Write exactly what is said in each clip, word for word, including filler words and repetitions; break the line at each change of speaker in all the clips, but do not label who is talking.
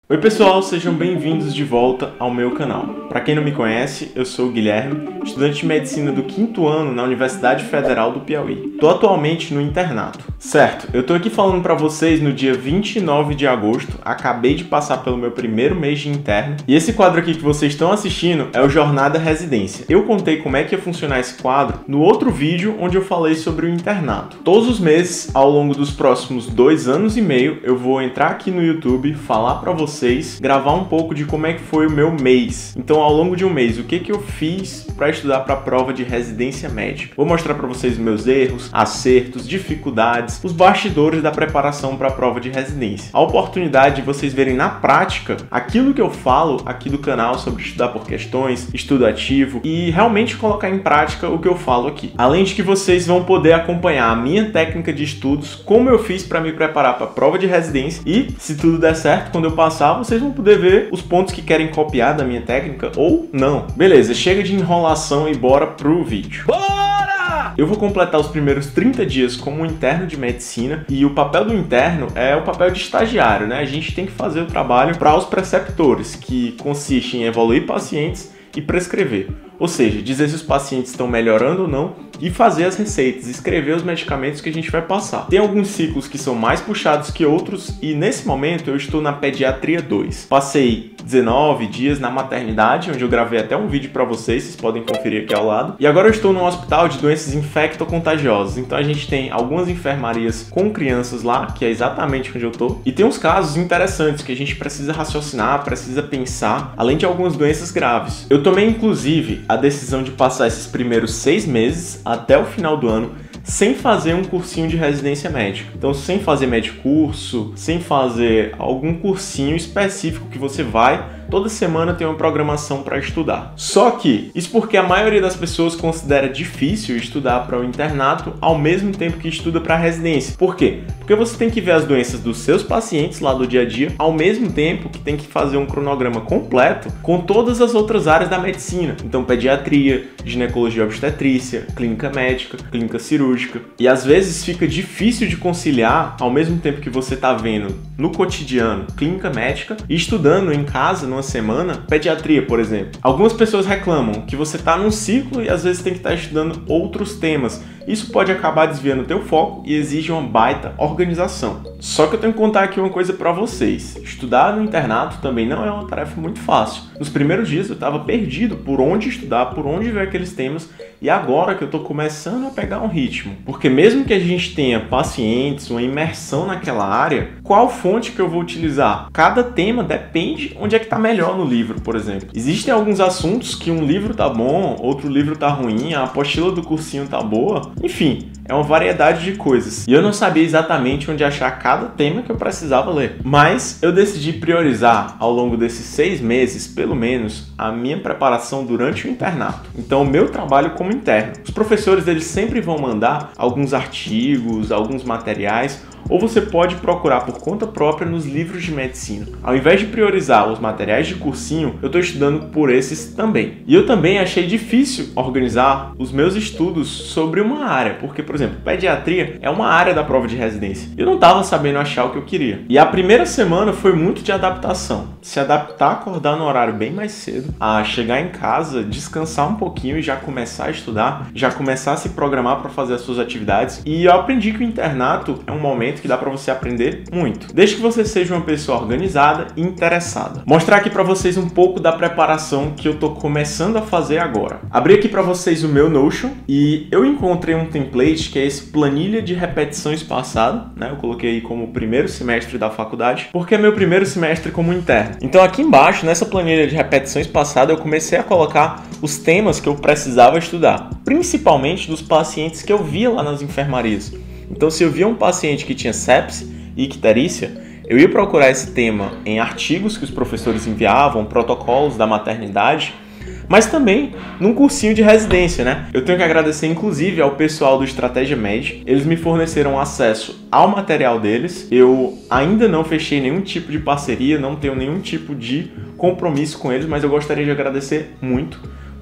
Oi pessoal, sejam bem-vindos de volta ao meu canal. Para quem não me conhece, eu sou o Guilherme, estudante de medicina do quinto ano na Universidade Federal do Piauí. Estou atualmente no internato. Certo, eu estou aqui falando para vocês no dia vinte e nove de agosto, acabei de passar pelo meu primeiro mês de interno, e esse quadro aqui que vocês estão assistindo é o Jornada Residência. Eu contei como é que ia funcionar esse quadro no outro vídeo onde eu falei sobre o internato. Todos os meses, ao longo dos próximos dois anos e meio, eu vou entrar aqui no YouTube, falar para vocês vocês, gravar um pouco de como é que foi o meu mês. Então, ao longo de um mês, o que que eu fiz para estudar para a prova de residência médica. Vou mostrar para vocês meus erros, acertos, dificuldades, os bastidores da preparação para a prova de residência. A oportunidade de vocês verem na prática aquilo que eu falo aqui do canal sobre estudar por questões, estudo ativo e realmente colocar em prática o que eu falo aqui. Além de que vocês vão poder acompanhar a minha técnica de estudos, como eu fiz para me preparar para a prova de residência e, se tudo der certo, quando eu passar, vocês vão poder ver os pontos que querem copiar da minha técnica ou não. Beleza, chega de enrolação e bora pro vídeo. Bora! Eu vou completar os primeiros trinta dias como interno de medicina e o papel do interno é o papel de estagiário, né? A gente tem que fazer o trabalho para os preceptores, que consiste em evoluir pacientes e prescrever. Ou seja, dizer se os pacientes estão melhorando ou não e fazer as receitas, escrever os medicamentos que a gente vai passar. Tem alguns ciclos que são mais puxados que outros e nesse momento eu estou na Pediatria dois. Passei dezenove dias na maternidade, onde eu gravei até um vídeo para vocês, vocês podem conferir aqui ao lado. E agora eu estou no hospital de doenças infectocontagiosas. Então a gente tem algumas enfermarias com crianças lá, que é exatamente onde eu tô. E tem uns casos interessantes que a gente precisa raciocinar, precisa pensar, além de algumas doenças graves. Eu tomei inclusive a decisão de passar esses primeiros seis meses até o final do ano sem fazer um cursinho de residência médica. Então, sem fazer medicurso, sem fazer algum cursinho específico que você vai, toda semana tem uma programação para estudar. Só que, isso porque a maioria das pessoas considera difícil estudar para o internato ao mesmo tempo que estuda para a residência. Por quê? Porque você tem que ver as doenças dos seus pacientes lá do dia a dia, ao mesmo tempo que tem que fazer um cronograma completo com todas as outras áreas da medicina. Então, pediatria, ginecologia e obstetrícia, clínica médica, clínica cirúrgica. E às vezes fica difícil de conciliar ao mesmo tempo que você está vendo no cotidiano clínica médica e estudando em casa numa semana pediatria, por exemplo. Algumas pessoas reclamam que você está num ciclo e às vezes tem que estar estudando outros temas. Isso pode acabar desviando o teu foco e exige uma baita organização. Só que eu tenho que contar aqui uma coisa para vocês. Estudar no internato também não é uma tarefa muito fácil. Nos primeiros dias eu estava perdido por onde estudar, por onde ver aqueles temas, e agora que eu estou começando a pegar um ritmo. Porque mesmo que a gente tenha pacientes, uma imersão naquela área, qual fonte que eu vou utilizar? Cada tema depende onde é que está melhor no livro, por exemplo. Existem alguns assuntos que um livro tá bom, outro livro tá ruim, a apostila do cursinho tá boa, enfim, é uma variedade de coisas. E eu não sabia exatamente onde achar cada tema que eu precisava ler. Mas eu decidi priorizar ao longo desses seis meses, pelo menos, a minha preparação durante o internato. Então, o meu trabalho como interno. Os professores, eles sempre vão mandar alguns artigos, alguns materiais, ou você pode procurar por conta própria nos livros de medicina. Ao invés de priorizar os materiais de cursinho, eu estou estudando por esses também. E eu também achei difícil organizar os meus estudos sobre uma área, porque, por exemplo, pediatria é uma área da prova de residência. Eu não estava sabendo achar o que eu queria. E a primeira semana foi muito de adaptação. Se adaptar, acordar no horário bem mais cedo, a chegar em casa, descansar um pouquinho e já começar a estudar, já começar a se programar para fazer as suas atividades. E eu aprendi que o internato é um momento que dá para você aprender muito, desde que você seja uma pessoa organizada e interessada. Mostrar aqui para vocês um pouco da preparação que eu tô começando a fazer agora. Abri aqui para vocês o meu Notion e eu encontrei um template que é esse planilha de repetição espaçada, né? Eu coloquei aí como primeiro semestre da faculdade, porque é meu primeiro semestre como interno. Então aqui embaixo, nessa planilha de repetição espaçada, eu comecei a colocar os temas que eu precisava estudar, principalmente dos pacientes que eu via lá nas enfermarias. Então, se eu via um paciente que tinha sepse e icterícia, eu ia procurar esse tema em artigos que os professores enviavam, protocolos da maternidade, mas também num cursinho de residência, né? Eu tenho que agradecer, inclusive, ao pessoal do Estratégia Med. Eles me forneceram acesso ao material deles. Eu ainda não fechei nenhum tipo de parceria, não tenho nenhum tipo de compromisso com eles, mas eu gostaria de agradecer muito,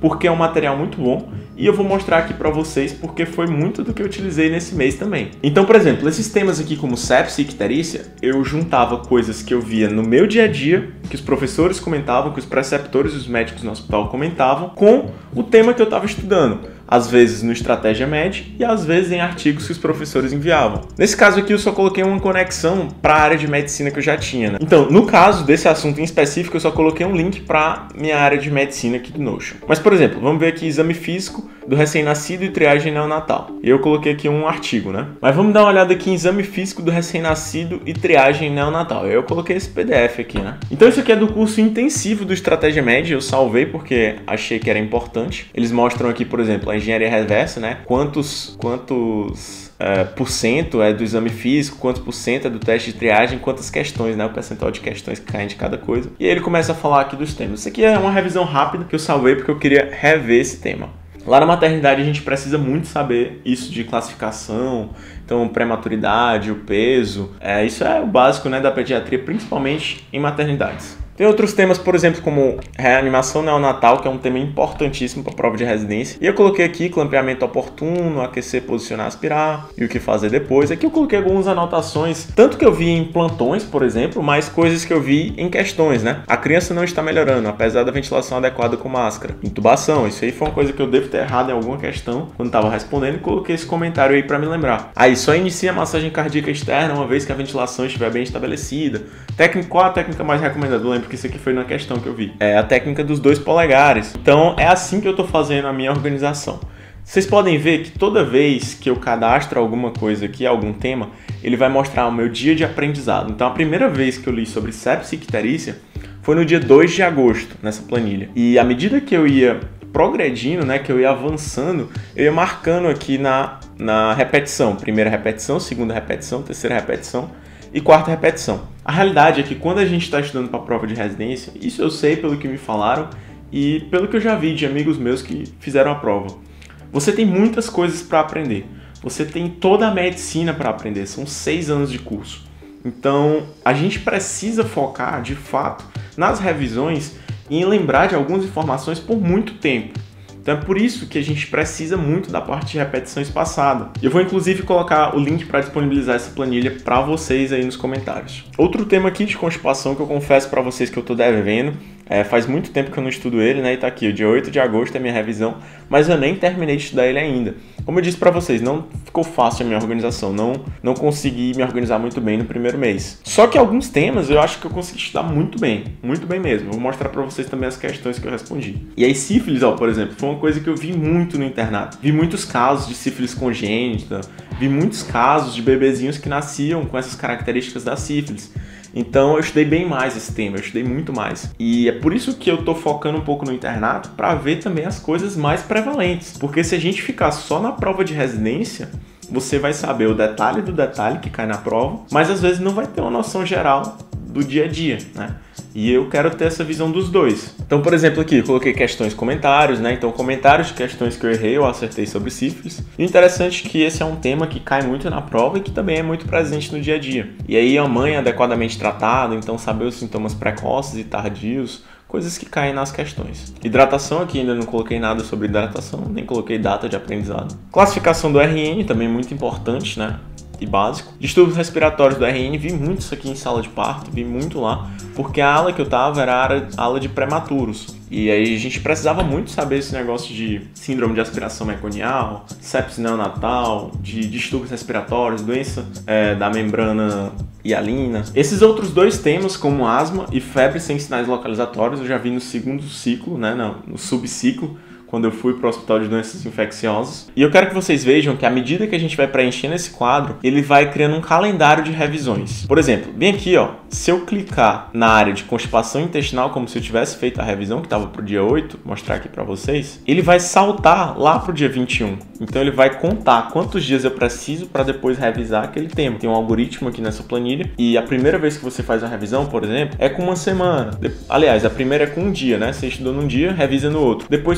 porque é um material muito bom e eu vou mostrar aqui para vocês porque foi muito do que eu utilizei nesse mês também. Então, por exemplo, esses temas aqui como sepse e icterícia, eu juntava coisas que eu via no meu dia a dia, que os professores comentavam, que os preceptores e os médicos no hospital comentavam, com o tema que eu estava estudando. Às vezes no Estratégia Med e às vezes em artigos que os professores enviavam. Nesse caso aqui eu só coloquei uma conexão para a área de medicina que eu já tinha, né? Então, no caso desse assunto em específico, eu só coloquei um link para minha área de medicina aqui do Notion. Mas, por exemplo, vamos ver aqui exame físico do recém-nascido e triagem neonatal. E eu coloquei aqui um artigo, né? Mas vamos dar uma olhada aqui em exame físico do recém-nascido e triagem neonatal. Eu coloquei esse P D F aqui, né? Então isso aqui é do curso intensivo do Estratégia Med, eu salvei porque achei que era importante. Eles mostram aqui, por exemplo, a engenharia reversa, né? Quantos, quantos é, por cento é do exame físico, quantos por cento é do teste de triagem, quantas questões, né? O percentual de questões que caem de cada coisa. E aí ele começa a falar aqui dos temas. Isso aqui é uma revisão rápida que eu salvei porque eu queria rever esse tema. Lá na maternidade a gente precisa muito saber isso de classificação, então prematuridade, o peso, é, isso é o básico, né, da pediatria, principalmente em maternidades. Tem outros temas, por exemplo, como reanimação neonatal, que é um tema importantíssimo para a prova de residência. E eu coloquei aqui clampeamento oportuno, aquecer, posicionar, aspirar e o que fazer depois. Aqui eu coloquei algumas anotações, tanto que eu vi em plantões, por exemplo, mas coisas que eu vi em questões, né? A criança não está melhorando, apesar da ventilação adequada com máscara. Intubação, isso aí foi uma coisa que eu devo ter errado em alguma questão quando estava respondendo e coloquei esse comentário aí para me lembrar. Aí, só inicia a massagem cardíaca externa uma vez que a ventilação estiver bem estabelecida. Técnica, qual a técnica mais recomendada? Porque isso aqui foi na questão que eu vi. É a técnica dos dois polegares. Então é assim que eu estou fazendo a minha organização. Vocês podem ver que toda vez que eu cadastro alguma coisa aqui, algum tema, ele vai mostrar o meu dia de aprendizado. Então a primeira vez que eu li sobre sepse e icterícia foi no dia dois de agosto, nessa planilha. E à medida que eu ia progredindo, né, que eu ia avançando, eu ia marcando aqui na, na repetição. Primeira repetição, segunda repetição, terceira repetição e quarta repetição. A realidade é que quando a gente está estudando para a prova de residência, isso eu sei pelo que me falaram e pelo que eu já vi de amigos meus que fizeram a prova. Você tem muitas coisas para aprender. Você tem toda a medicina para aprender. São seis anos de curso. Então, a gente precisa focar, de fato, nas revisões e em lembrar de algumas informações por muito tempo. Então é por isso que a gente precisa muito da parte de repetição espaçada. Eu vou inclusive colocar o link para disponibilizar essa planilha para vocês aí nos comentários. Outro tema aqui de constipação que eu confesso para vocês que eu estou devendo, é, faz muito tempo que eu não estudo ele, né? E tá aqui, o dia oito de agosto é minha revisão, mas eu nem terminei de estudar ele ainda. Como eu disse para vocês, não ficou fácil a minha organização, não, não consegui me organizar muito bem no primeiro mês. Só que alguns temas eu acho que eu consegui estudar muito bem, muito bem mesmo. Vou mostrar para vocês também as questões que eu respondi. E aí sífilis, ó, por exemplo, foi uma coisa que eu vi muito no internato. Vi muitos casos de sífilis congênita, vi muitos casos de bebezinhos que nasciam com essas características da sífilis. Então eu estudei bem mais esse tema, eu estudei muito mais. E é por isso que eu tô focando um pouco no internato, para ver também as coisas mais prevalentes. Porque se a gente ficar só na prova de residência, você vai saber o detalhe do detalhe que cai na prova, mas às vezes não vai ter uma noção geral do dia a dia, né? E eu quero ter essa visão dos dois. Então, por exemplo, aqui eu coloquei questões, comentários, né? Então, comentários de questões que eu errei, eu acertei sobre sífilis. E o interessante é que esse é um tema que cai muito na prova e que também é muito presente no dia a dia. E aí, a mãe é adequadamente tratada, então saber os sintomas precoces e tardios, coisas que caem nas questões. Hidratação aqui ainda não coloquei nada sobre hidratação, nem coloquei data de aprendizado. Classificação do R N, também muito importante, né? E básico. Distúrbios respiratórios do R N, vi muito isso aqui em sala de parto, vi muito lá, porque a ala que eu tava era a ala de prematuros. E aí a gente precisava muito saber esse negócio de síndrome de aspiração meconial, sepse neonatal, de distúrbios respiratórios, doença é, da membrana hialina. Esses outros dois temas, como asma e febre sem sinais localizatórios, eu já vi no segundo ciclo, né, no, no subciclo, quando eu fui para o Hospital de Doenças Infecciosas. E eu quero que vocês vejam que à medida que a gente vai preenchendo esse quadro, ele vai criando um calendário de revisões. Por exemplo, bem aqui, ó, se eu clicar na área de constipação intestinal, como se eu tivesse feito a revisão, que estava para o dia oito, vou mostrar aqui para vocês, ele vai saltar lá para o dia vinte e um. Então ele vai contar quantos dias eu preciso para depois revisar aquele tema. Tem um algoritmo aqui nessa planilha e a primeira vez que você faz a revisão, por exemplo, é com uma semana. Aliás, a primeira é com um dia, né? Você estudou num dia, revisa no outro. Depois com uma semana,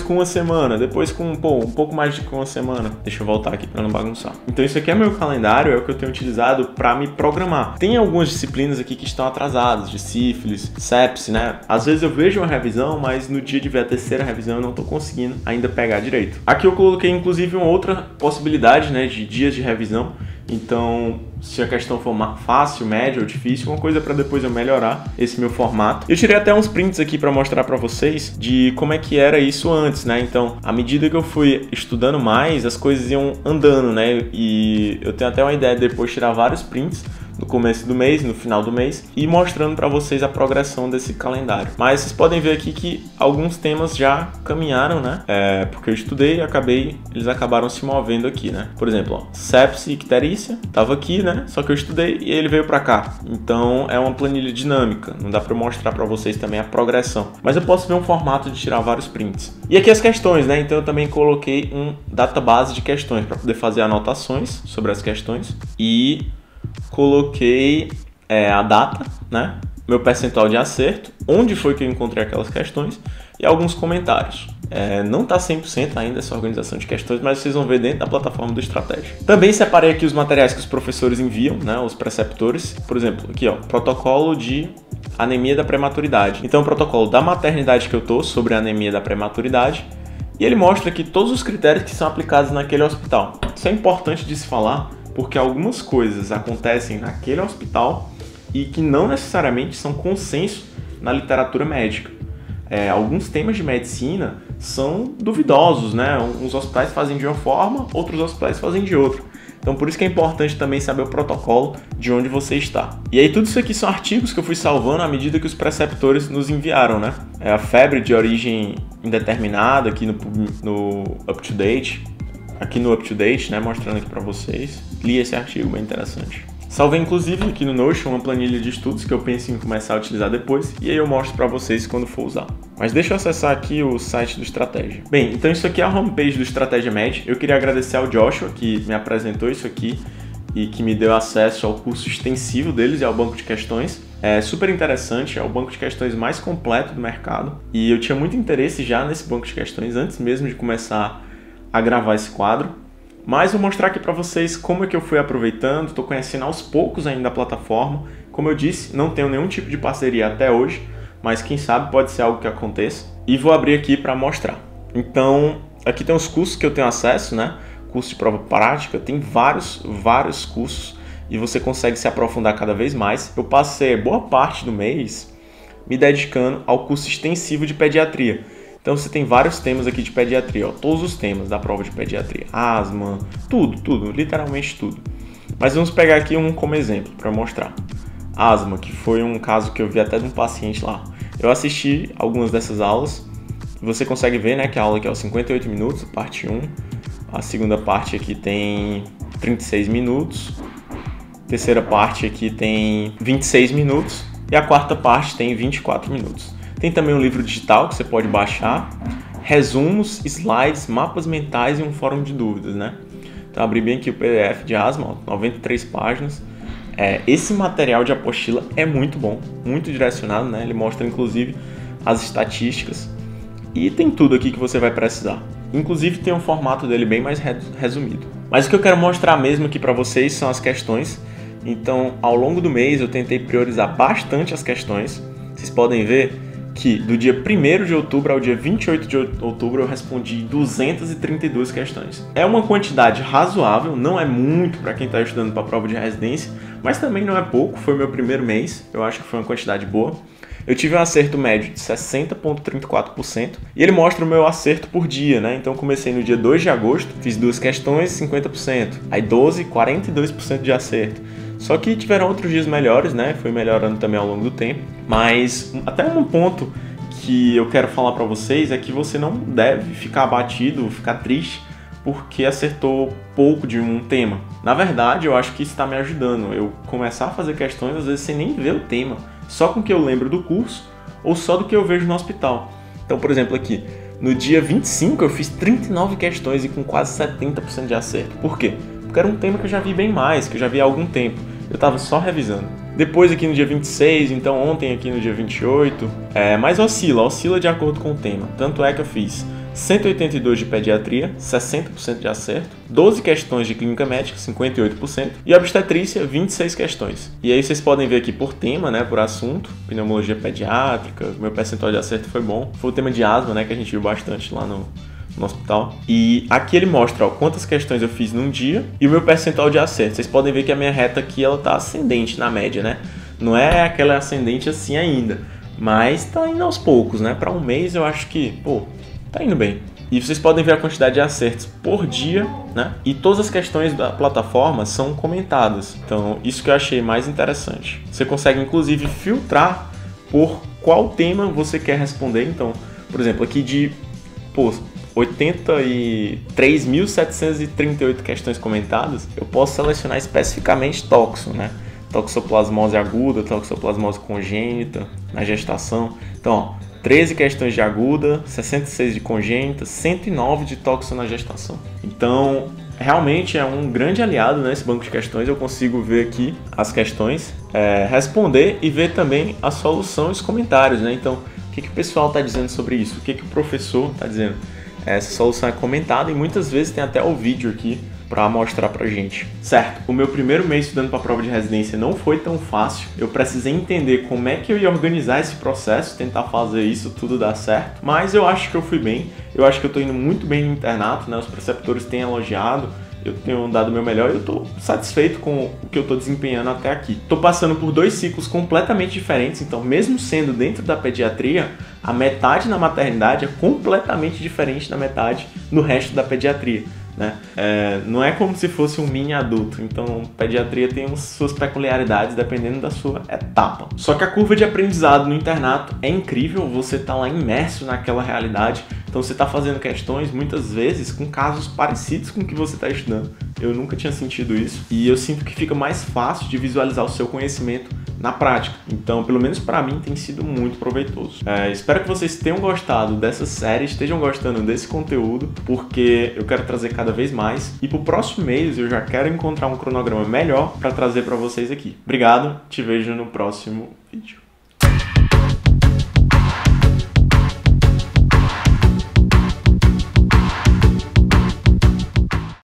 semana, depois com pô, um pouco mais de uma semana. Deixa eu voltar aqui para não bagunçar. Então isso aqui é meu calendário, é o que eu tenho utilizado para me programar. Tem algumas disciplinas aqui que estão atrasadas, de sífilis, sepse, né? Às vezes eu vejo uma revisão, mas no dia de ver a terceira revisão eu não estou conseguindo ainda pegar direito. Aqui eu coloquei inclusive uma outra possibilidade, né, de dias de revisão. Então, se a questão for fácil, média ou difícil, uma coisa para depois eu melhorar esse meu formato. Eu tirei até uns prints aqui para mostrar para vocês de como é que era isso antes, né? Então, à medida que eu fui estudando mais, as coisas iam andando, né? E eu tenho até uma ideia de depois tirar vários prints no começo do mês, no final do mês, e mostrando para vocês a progressão desse calendário. Mas vocês podem ver aqui que alguns temas já caminharam, né? É, porque eu estudei e acabei, eles acabaram se movendo aqui, né? Por exemplo, ó, sepse e icterícia, tava aqui, né? Só que eu estudei e ele veio para cá. Então é uma planilha dinâmica, não dá para mostrar para vocês também a progressão. Mas eu posso ver um formato de tirar vários prints. E aqui as questões, né? Então eu também coloquei um database de questões para poder fazer anotações sobre as questões e coloquei é, a data, né? Meu percentual de acerto, onde foi que eu encontrei aquelas questões e alguns comentários. É, não está cem por cento ainda essa organização de questões, mas vocês vão ver dentro da plataforma do Estratégia. Também separei aqui os materiais que os professores enviam, né, os preceptores. Por exemplo, aqui ó, protocolo de anemia da prematuridade. Então o protocolo da maternidade que eu tô sobre a anemia da prematuridade. E ele mostra aqui todos os critérios que são aplicados naquele hospital. Isso é importante de se falar, porque algumas coisas acontecem naquele hospital e que não necessariamente são consenso na literatura médica. É, alguns temas de medicina são duvidosos, né? Uns hospitais fazem de uma forma, outros hospitais fazem de outra. Então por isso que é importante também saber o protocolo de onde você está. E aí tudo isso aqui são artigos que eu fui salvando à medida que os preceptores nos enviaram, né? É a febre de origem indeterminada aqui no, no UpToDate. Aqui no UpToDate, né, mostrando aqui para vocês. Li esse artigo, bem interessante. Salvei inclusive aqui no Notion uma planilha de estudos que eu penso em começar a utilizar depois e aí eu mostro para vocês quando for usar. Mas deixa eu acessar aqui o site do Estratégia. Bem, então isso aqui é a homepage do Estratégia Med. Eu queria agradecer ao Joshua que me apresentou isso aqui e que me deu acesso ao curso extensivo deles e ao banco de questões. É super interessante, é o banco de questões mais completo do mercado e eu tinha muito interesse já nesse banco de questões antes mesmo de começar a gravar esse quadro, mas vou mostrar aqui para vocês como é que eu fui aproveitando, estou conhecendo aos poucos ainda a plataforma. Como eu disse, não tenho nenhum tipo de parceria até hoje, mas quem sabe pode ser algo que aconteça. E vou abrir aqui para mostrar. Então, aqui tem os cursos que eu tenho acesso, né? Curso de prova prática, tem vários, vários cursos e você consegue se aprofundar cada vez mais. Eu passei boa parte do mês me dedicando ao curso extensivo de pediatria. Então você tem vários temas aqui de pediatria, ó, todos os temas da prova de pediatria, asma, tudo, tudo, literalmente tudo. Mas vamos pegar aqui um como exemplo para mostrar. Asma, que foi um caso que eu vi até de um paciente lá. Eu assisti algumas dessas aulas, você consegue ver, né, que a aula aqui é cinquenta e oito minutos, parte um. A segunda parte aqui tem trinta e seis minutos. A terceira parte aqui tem vinte e seis minutos. E a quarta parte tem vinte e quatro minutos. Tem também um livro digital que você pode baixar, resumos, slides, mapas mentais e um fórum de dúvidas, né? Então abri bem aqui o P D F de asma, ó, noventa e três páginas. É, esse material de apostila é muito bom, muito direcionado, né? Ele mostra inclusive as estatísticas e tem tudo aqui que você vai precisar. Inclusive tem um formato dele bem mais resumido. Mas o que eu quero mostrar mesmo aqui para vocês são as questões. Então ao longo do mês eu tentei priorizar bastante as questões. Vocês podem ver que do dia primeiro de outubro ao dia vinte e oito de outubro eu respondi duzentas e trinta e duas questões. É uma quantidade razoável, não é muito para quem está estudando para a prova de residência, mas também não é pouco, foi meu primeiro mês, eu acho que foi uma quantidade boa. Eu tive um acerto médio de sessenta vírgula trinta e quatro por cento e ele mostra o meu acerto por dia, né? Então comecei no dia dois de agosto, fiz duas questões, cinquenta por cento, aí doze, quarenta e dois por cento de acerto. Só que tiveram outros dias melhores, né? Foi melhorando também ao longo do tempo. Mas até um ponto que eu quero falar para vocês é que você não deve ficar abatido, ficar triste porque acertou pouco de um tema. Na verdade, eu acho que isso está me ajudando. Eu começar a fazer questões às vezes sem nem ver o tema, só com o que eu lembro do curso ou só do que eu vejo no hospital. Então, por exemplo, aqui, no dia vinte e cinco eu fiz trinta e nove questões e com quase setenta por cento de acerto. Por quê? Porque era um tema que eu já vi bem mais, que eu já vi há algum tempo. Eu estava só revisando. Depois aqui no dia vinte e seis, então ontem aqui no dia vinte e oito, é, mas oscila, oscila de acordo com o tema. Tanto é que eu fiz cento e oitenta e dois de pediatria, sessenta por cento de acerto, doze questões de clínica médica, cinquenta e oito por cento, e obstetrícia, vinte e seis questões. E aí vocês podem ver aqui por tema, né, por assunto, pneumologia pediátrica, meu percentual de acerto foi bom. Foi o tema de asma, né, que a gente viu bastante lá no, no hospital. E aqui ele mostra, ó, quantas questões eu fiz num dia e o meu percentual de acerto. Vocês podem ver que a minha reta aqui, ela tá ascendente na média, né? Não é aquela ascendente assim ainda, mas tá indo aos poucos, né? Para um mês eu acho que, pô, tá indo bem. E vocês podem ver a quantidade de acertos por dia, né? E todas as questões da plataforma são comentadas. Então, isso que eu achei mais interessante. Você consegue, inclusive, filtrar por qual tema você quer responder. Então, por exemplo, aqui de pô, oitenta e três mil setecentas e trinta e oito questões comentadas, eu posso selecionar especificamente toxo, né? Toxoplasmose aguda, toxoplasmose congênita, na gestação. Então, ó, treze questões de aguda, sessenta e seis de congênita, cento e nove de toxo na gestação. Então, realmente é um grande aliado nesse banco de questões. Eu consigo ver aqui as questões, é, responder e ver também a solução e os comentários, né? Então, o que, que o pessoal está dizendo sobre isso? O que, que o professor está dizendo? Essa solução é comentada e muitas vezes tem até o vídeo aqui para mostrar pra gente. Certo, o meu primeiro mês estudando para a prova de residência não foi tão fácil. Eu precisei entender como é que eu ia organizar esse processo, tentar fazer isso tudo dar certo, mas eu acho que eu fui bem. Eu acho que eu tô indo muito bem no internato, né? Os preceptores têm elogiado, eu tenho dado o meu melhor e eu tô satisfeito com o que eu tô desempenhando até aqui. Tô passando por dois ciclos completamente diferentes, então mesmo sendo dentro da pediatria, a metade na maternidade é completamente diferente da metade no resto da pediatria. Né? É, não é como se fosse um mini adulto, então pediatria tem suas peculiaridades dependendo da sua etapa. Só que a curva de aprendizado no internato é incrível, você tá lá imerso naquela realidade, então você tá fazendo questões muitas vezes com casos parecidos com o que você tá estudando. Eu nunca tinha sentido isso e eu sinto que fica mais fácil de visualizar o seu conhecimento na prática. Então, pelo menos para mim, tem sido muito proveitoso. É, espero que vocês tenham gostado dessa série, estejam gostando desse conteúdo, porque eu quero trazer cada vez mais. E pro próximo mês eu já quero encontrar um cronograma melhor para trazer para vocês aqui. Obrigado, te vejo no próximo vídeo.